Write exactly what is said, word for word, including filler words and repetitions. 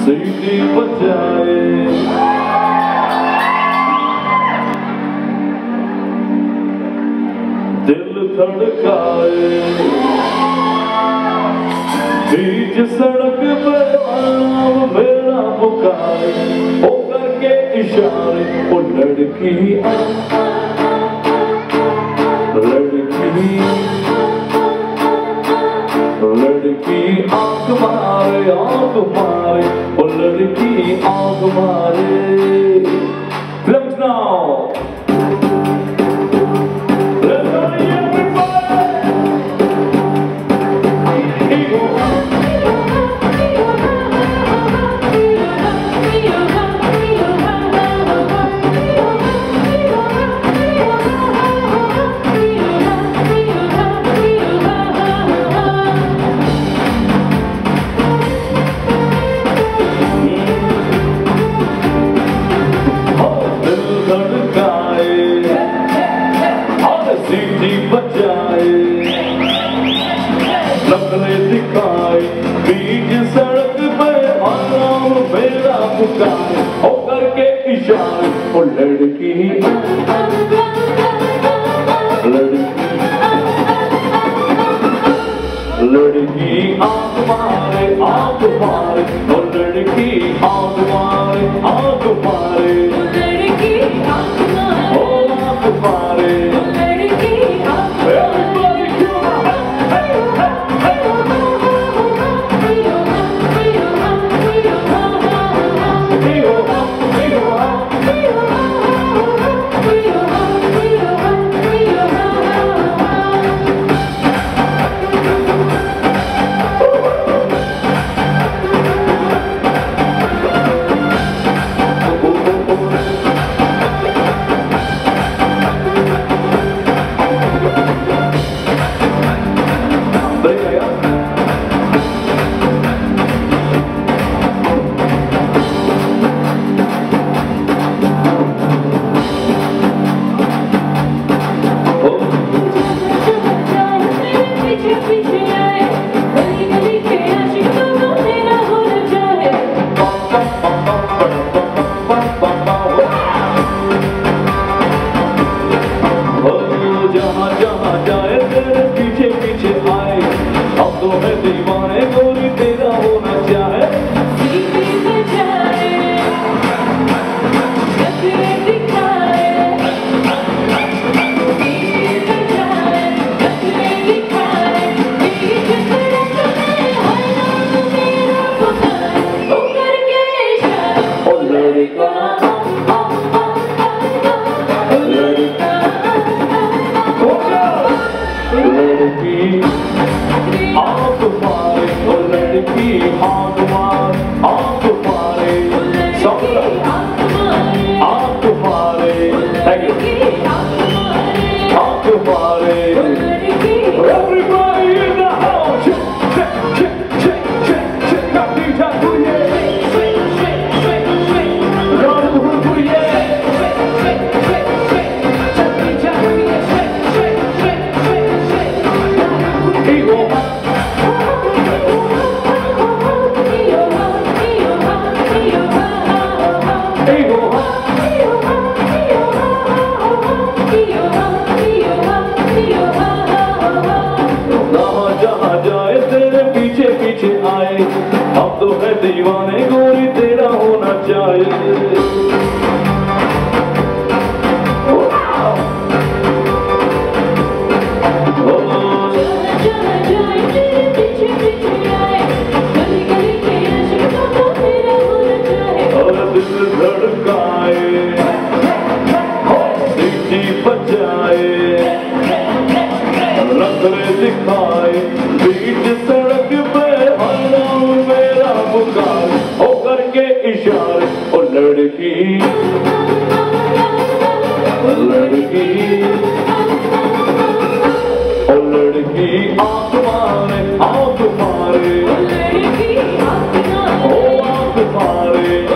सीटी बजाए दिल धड़काए बीच सड़क पे आराम मेरा पुकारे हो करके इशारे वो लड़की लड़की लड़की आंख मारे आंख मारे वो लड़की आंख मारे Let's now होकर के इशारे वो लड़की लड़की लड़की आंख मारे आंख मारे वो लड़की आंख मारे आंख मारे लड़की आंख मारे ओ आंख मारे लड़की आंख मारे दीवाने गोरी तेरा होना चाहिए और दिल धड़काए सीटी बजाए नखरे दिखाए बीच सड़क पे मेरा पुकार होकर के इशारे ओ लड़की लड़की ओ लड़की आंख मारे आंख मारे ओ आंख मारे